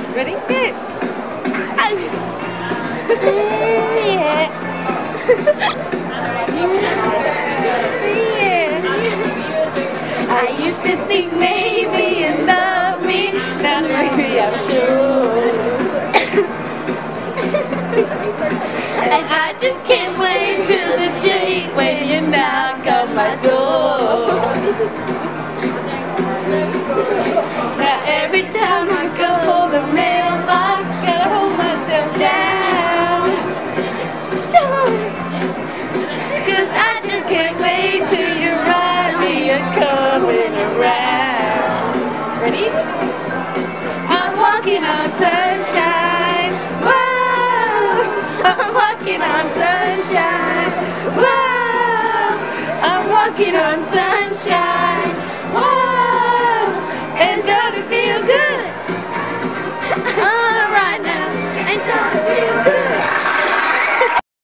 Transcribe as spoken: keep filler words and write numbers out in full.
Ready? Sit. Yeah. I used to think maybe you love me, now maybe I'm sure.